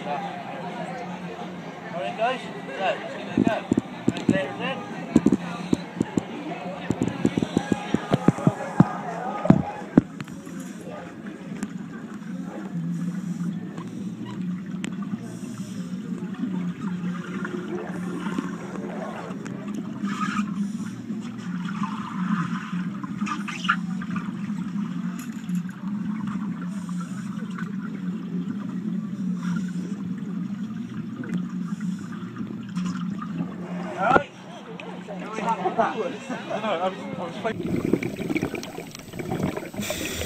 Alright guys, so let's give it a go. Ventilators in. Alright, here we have Aquapac. I was